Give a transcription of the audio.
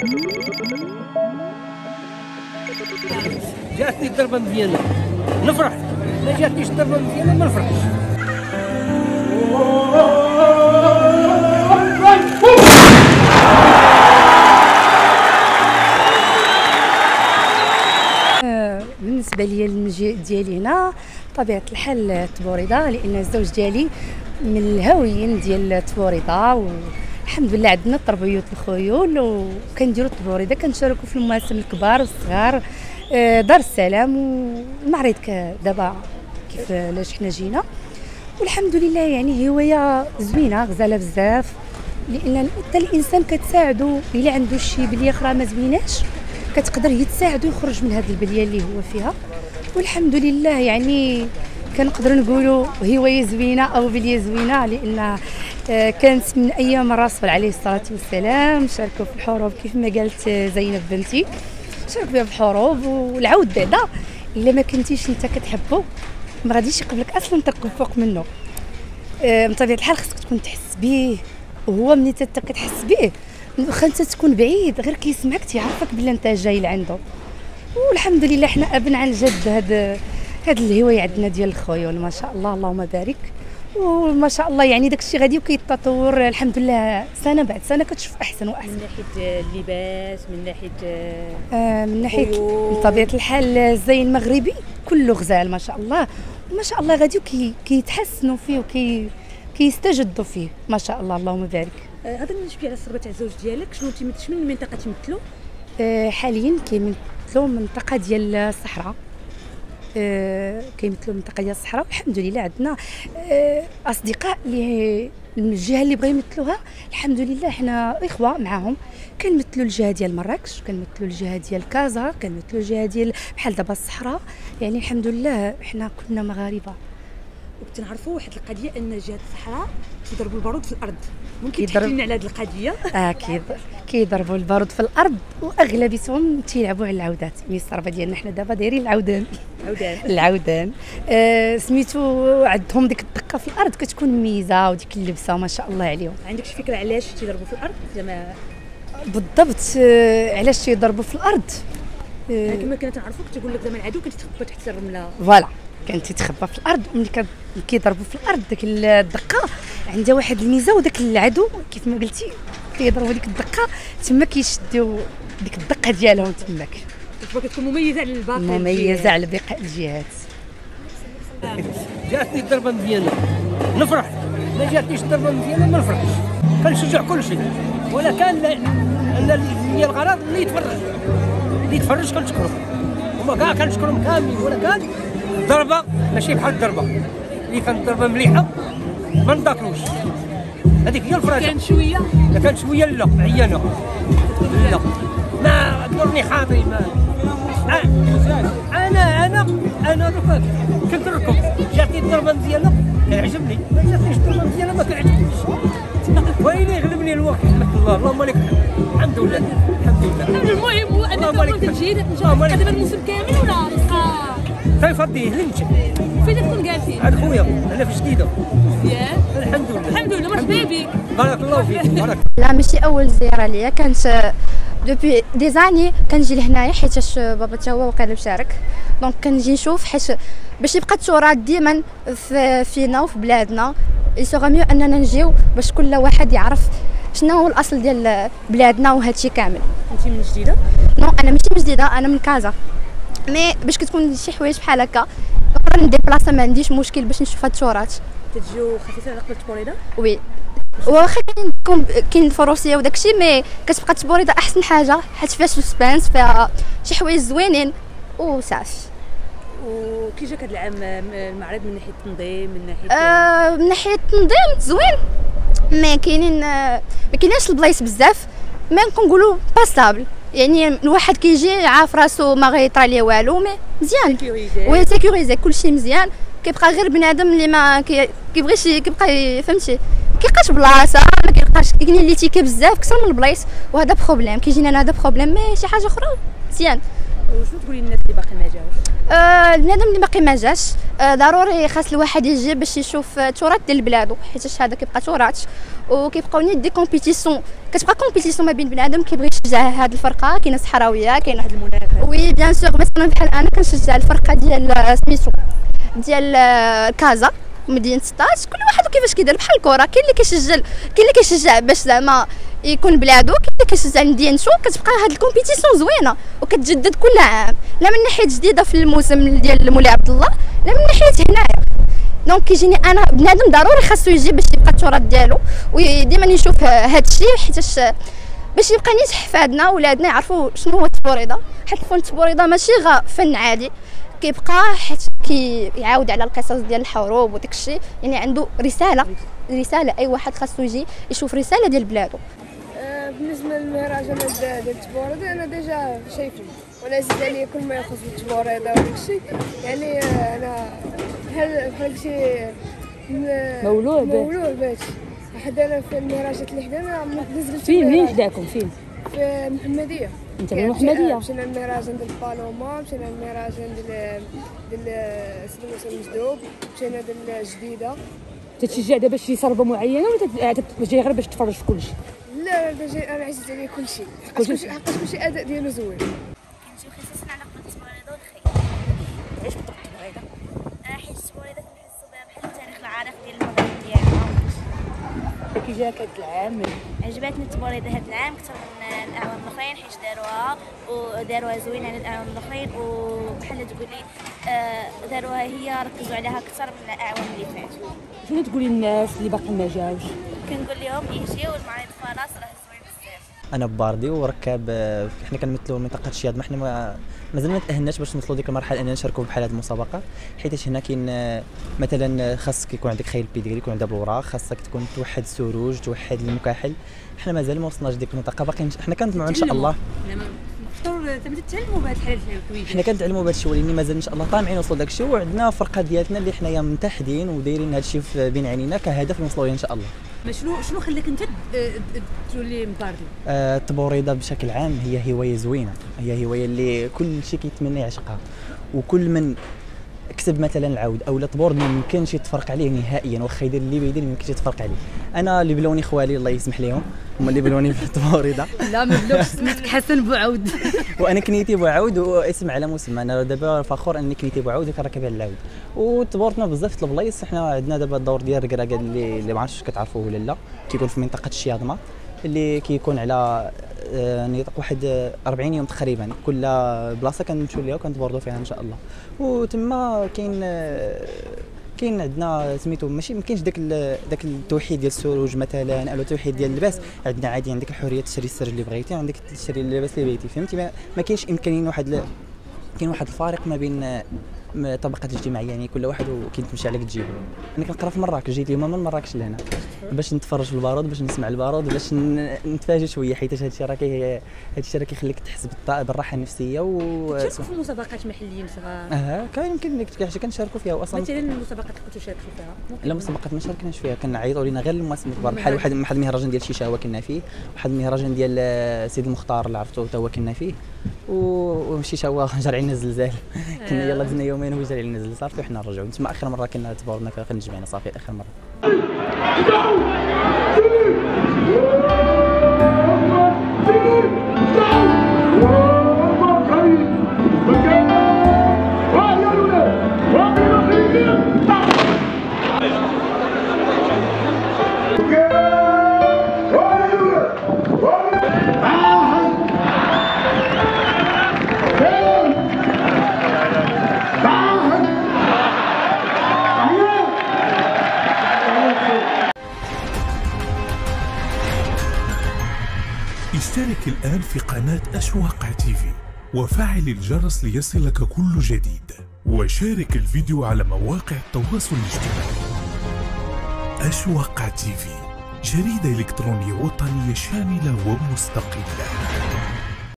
جاتني الضربه مزيانه نفرح، ما جاتنيش الضربه مزيانه ما نفرحش. بالنسبه لي المجيء ديالي هنا بطبيعه الحال تبوريده، لان الزوج ديالي من الهاويين ديال تبوريده، والحمد لله عندنا تربيوت الخيول وكنديروا تبوريده، كنشاركوا في المواسم الكبار والصغار، دار السلام والمعرض دابا كيف لاش حنا جينا، والحمد لله يعني هوايه زوينه غزاله بزاف، لان حتى الانسان كتساعدو الا عنده شي بليه اخرى ما زويناش كتقدر يتساعدو يخرج من هذه البليه اللي هو فيها، والحمد لله يعني كنقدروا نقولوا هوايه زوينه او بليه زوينه، لان كانت من ايام الرسول عليه الصلاه والسلام شاركوا في الحروب كيف ما قالت زينب بنتي، شاركوا بها في الحروب، والعود بعدا الا ما كنتيش انت كتحبو ما غاديش يقبلك اصلا تركب فوق منه. بطبيعه الحال خصك تكون تحس به، وهو ملي انت كتحس به واخا انت تكون بعيد غير كيسمعك تيعرفك بلي انت جاي لعنده، والحمد لله حنا ابن عن جد هاد الهوايه عندنا ديال الخيول ما شاء الله اللهم بارك، وما شاء الله يعني داكشي غادي وكيتطور الحمد لله سنه بعد سنه كتشوف احسن واحسن، من ناحيه اللباس من ناحيه بطبيعه الحال الزي المغربي كله غزال ما شاء الله، وما شاء الله غادي كيتحسنوا فيه كيستجدوا فيه ما شاء الله اللهم بارك. غادي نجبدي على الصربه تاع الزوج ديالك، شنو من المنطقه تمثلوا؟ حاليا كيمثلوا منطقه ديال الصحراء، كيمثلوا المنطقه ديال الصحراء، والحمد لله عندنا اصدقاء اللي من الجهه اللي بغاو يمثلوها، الحمد لله حنا اخوه معاهم، كنمثلوا الجهه ديال مراكش، كنمثلوا الجهه ديال كازا، كنمثلوا الجهه ديال بحال دابا الصحراء، يعني الحمد لله حنا كلنا مغاربه. وكنعرفوا واحد القضيه ان جهه الصحراء تضربوا البارود في الارض، ممكن تحكي لنا على هذه القضيه؟ اكيد كيضربوا البارود في الارض، واغلبيتهم تيلعبوا على العودات، يعني الصربه ديالنا حنا دابا دايرين العودان سميتو عندهم ديك الدقه في الارض كتكون ميزه، وديك اللبسه ما شاء الله عليهم. عندك شي فكره علاش تيضربوا في الارض زعما بالضبط؟ علاش تيضربوا في الارض؟ كما كنا تنعرفوا كتقول لك زعما العدو كيتخبى تحت الرمله، فوالا كان تيتخبى في الارض، ملي كيضربوا في الارض ديك الدقه عندها واحد الميزه، وداك العدو كيف ما قلتي كيضربوا ديك الدقه تما كيشدوا ديك الدقه ديالهم تماك، كتكون مميزه على الباقي، مميزه على باقي الجهات. جاتني الضربه مزيانه نفرح، ما جاتنيش الضربه مزيانه ما نفرحش، كنشجع كل شيء، ولا كان هي الغرض اللي يتفرج كنشكرهم، هما كاع كنشكرهم كاملين، ولا كان الضربه ماشي بحال الضربه اللي كانت ضربه مليحه ما نضاكلوش، هذيك هي الفرجه. كان شويه كان شويه لا عيانه لا ما دورني خاطري ما انا دوكا كنت نركب، جاتني الضربه مزيانه كيعجبني، ما جاتنيش الضربه مزيانه ما كيعجبنيش، ويلي غلبني الوقت الله اللهم لك الحمد لله الحمد لله. المهم هو انك كنت تجي دابا الموسم كامل ولا تيفضيه لنت فين تكون جالسين؟ عند خويا انا في جديده. مزيان الحمد لله مرحبا بك، بارك الله فيك. بارك لا ماشي اول زياره ليا، كانت دوبي دي زاني كنجي لهنايا حيت بابا تا هو وقيلا مشارك، دونك كنجي نشوف حيت باش يبقى التراث ديما فينا وفي بلادنا، يسوغ ميو اننا نجيو باش كل واحد يعرف شنو هو الاصل ديال بلادنا وهادشي كامل. انت من جديده؟ نو انا ماشي من جديده، انا من كازا، مي باش كتكون شي حوايج بحال هكا نقدر نديبلاصا ما عنديش مشكل باش نشوف هاد التراث. تجيو خفيفه على قبل تبوريده؟ وي واخا كاين الفروسيه وداكشي، مي كتبقى تبوريده احسن حاجه حيت فيها سسبانس، فيها شي حوايج زوينين وصافي. وكي جاك هذا العام المعرض من ناحيه التنظيم من ناحيه التنظيم زوين، ما كايناش البلايص بزاف، مي نقولوا باستابل، يعني الواحد كيجي عارف راسو ما غيطرى ليه والو، مي مزيان وي سيكوريزي كلشي مزيان، كيبقى غير بنادم اللي ما كيبغيش كيبقى فهمتي كيبقاش بلاصه، ما كيبقاش كاين اللي تيكا بزاف اكثر من البلايص، وهذا بروبليم كيجينا انا هذا بروبليم، مي شي حاجه اخرى مزيان. وشنو تقولي للناس اللي باقي ما جاوش؟ البنادم اللي باقي ما جاش ضروري خاص الواحد يجي باش يشوف التراث ديال بلادو، حيت هذا كيبقى تراث، وكيبقاو نيت دي كومبيتيسيون، كتبقى كومبيتيسيون ما بين بنادم كيبغي كنشجع هذه الفرقه، كاينه صحراويه، كاينه واحد المنافسه. وي بيان سور. مثلا بحال انا كنشجع الفرقه ديال سميتو ديال كازا مدينه 16. كل واحد وكيفاش كيدير بحال الكره، كاين اللي كيشجع باش زعما يكون بلادو، كاين اللي كيشجع مدينتو. كتبقى هاد الكومبيتيسيون زوينه وكتجدد كل عام، لا من ناحيه جديده في الموسم ديال مولاي عبد الله، لا من ناحيه هنايا. دونك كيجيني انا بنادم ضروري خاصو يجي باش يبقى التراث ديالو، وديما يشوف هاد الشيء حيتاش باش يبقى نيت حفادنا ولادنا يعرفوا شنو هو التبوريضه. حيت الفن التبوريضه ماشي غير فن عادي، كيبقى حيت كيعاود على القصص ديال الحروب وداك الشيء، يعني عنده رساله. اي واحد خاصو يجي يشوف رساله ديال بلادو. بالنسبه للمهرجان ديال التبوريضه انا ديجا شايفه، وانا زيد عليا كل ما يخص التبوريضه وداك الشيء. يعني انا بحال شي مولود باش حدانا في المهرجانات اللي حدانا نزلت فين حداكم فين؟ في المحمديه. انت من المحمديه؟ مشينا المهرجان ديال بالوما، مشينا المهرجان ديال سيدي موسى المجدوب، مشينا ديال جديده. تتشجع دابا شي صربه معينه ولا جاي غير باش تفرج في كلشي؟ لا انا عزيز عليا كلشي، حقاش كلشي اداء ديالو زوين. كنمشيو خصوصا على قناه التبوريضه والخيل. علاش بالضبط التبوريضه؟ حيت التبوريضه كنحسوا بها بحال التاريخ العريق ديال المغرب ديالنا. كي جاك هاد العام؟ عجبتني التبوريضه هاد العام اكثر من الاعوام الاخرين، حيت داروها زوينه على الاعوام الاخرين، وبحال تقولي داروها هي ركزوا عليها اكثر من الاعوام اللي فاتوا. شنو تقولي للناس اللي باقي ما جاوش؟ كنقول لهم يجيو المعرض خلاص راه زوين بزاف. انا بباردي وركاب. حنا كنمثلوا منطقه شياط، ما حنا مازال ما تاهلناش باش نوصلوا ديك المرحله اننا نشاركوا بحال هذه المسابقه، حيت هنا كاين مثلا خاصك يكون عندك خيل بيدغري، يكون عندها بالوراق، خاصك تكون توحد السروج، توحد المكاحل. حنا مازال ما وصلناش لديك المنطقه، باقي حنا كنطمعوا ان شاء الله. تتعلموا بهاد الحاجات الحوايج. حنا كنتعلموا بهذا الشيء، ولكن مازال ان شاء الله طامعين نوصلوا داك الشيء، وعندنا فرقه ديالتنا اللي حنايا متحدين ودايرين هذا الشيء بين عينينا كهدف نوصلوا ليه ان شاء الله. شنو خلاك انت تولي مباردي؟ التبوريضه بشكل عام هي هوايه زوينه، هي هوايه اللي كل شيء كيتمنى يعشقها، وكل من كسب مثلا العود او الطبورد ما يمكنش يتفرق عليه نهائيا، واخا يدير اللي بيدير ما يمكنش يتفرق عليه. انا اللي بلوني خوالي الله يسمح لهم، هما اللي بلوني في التبوريضه. لا ما بلوش، سميتك حسن بوعود. وانا كنيتي بوعود واسم على مسمى. انا دابا فخور اني كنيتي بوعود وكنركب على العود. وتبورتنا بزاف في البلايص. حنا عندنا دابا الدور ديال الركراكه اللي ما عرفتش كتعرفوه ولا لا، كيكون في منطقه الشياضمه، اللي كيكون على نطاق واحد 40 يوم تقريبا. كل بلاصه كنمشيو ليها وكنتبوردوا فيها ان شاء الله. وتما كاين عندنا سميتو ماشي مكاينش داك التوحيد ديال السروج مثلا او التوحيد ديال اللباس. عندنا عادي عندك الحريه تشري السرج اللي بغيتي، عندك تشري اللباس اللي بغيتي، فهمتي؟ ما كاينش امكانيه كاين واحد الفارق ما بين طبقات اجتماعيه، يعني كل واحد وكيتمشي عليك تجيبو. انا كنقرا في مراكش، جيت اليوم من مراكش لهنا باش نتفرج في البارود، باش نسمع البارود، باش نتفاجئ شويه، حيت هذا الشيء راه كيخليك تحس بالراحه النفسيه. تشاركوا في مسابقات محليين صغار؟ كاين يمكن كنشاركوا فيها اصلا. مثلا المسابقات اللي كنتوا شاركتوا فيها؟ لا مسابقات ما شاركناش فيها، كنعيطوا لينا غير المواسم الكبار، بحال واحد المهرجان ديال شيشاوه كنا فيه، واحد المهرجان ديال سيد المختار اللي عرفتو حتى هو كنا فيه، وشيشاوه جا علينا الزلزال. كنا يلاه دزنا يومين وجا علينا الزلزال صافي وحنا نرجعوا. تما اخر مره كنا تبورنا فيها كنجمعنا صافي اخر مره. اشترك الآن في قناة أشواق تيفي وفعل الجرس ليصلك كل جديد، وشارك الفيديو على مواقع التواصل الاجتماعي. أشواق تيفي، جريدة إلكترونية وطنية شاملة ومستقلة.